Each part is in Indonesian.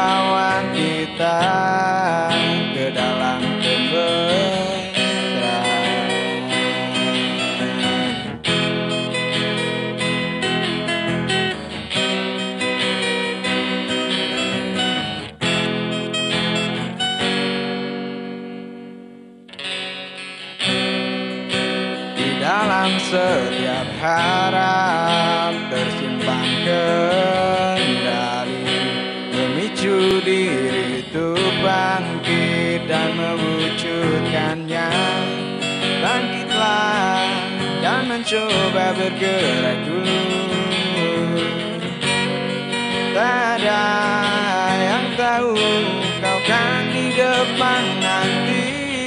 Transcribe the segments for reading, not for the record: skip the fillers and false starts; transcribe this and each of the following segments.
bawa kita ke dalam kemesraan. Di dalam setiap harap tersimpan kendali, memicu diri itu bangkit dan mewujudkannya. Bangkitlah dan mencoba bergerak dulu. Tak ada yang tahu kau kan di depan nanti.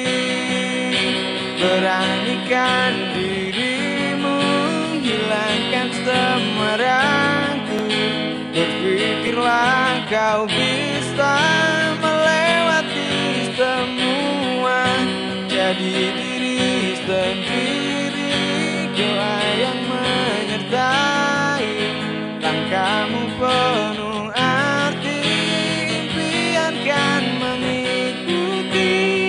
Beranikan dirimu, hilangkan semua ragu. Berpikirlah kau bisa melewati semua. Jadi diri sendiri, doa yang menyertai langkahmu penuh arti. Impian kan mengikuti.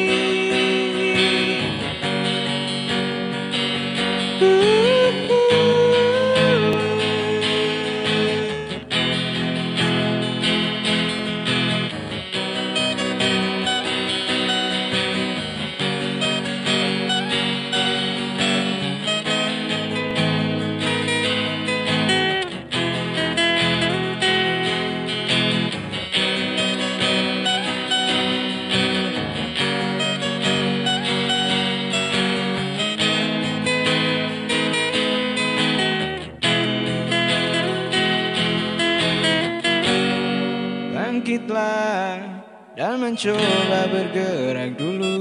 Bangkitlah dan mencoba bergerak dulu.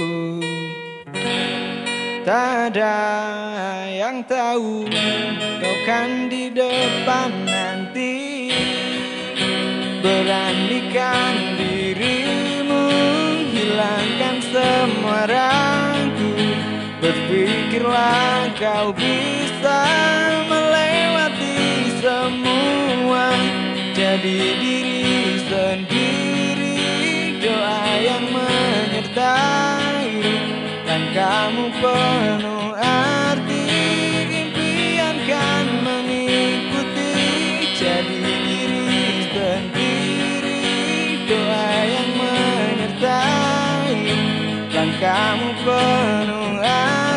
Tak ada yang tahu kau kan di depan nanti. Beranikan dirimu, hilangkan semua ragu. Berpikirlah kau bisa melewati semua. Jadi diri sendiri, doa yang menyertai langkahmu penuh arti. Impian kan mengikuti. Jadi diri sendiri, doa yang menyertai langkahmu penuh arti.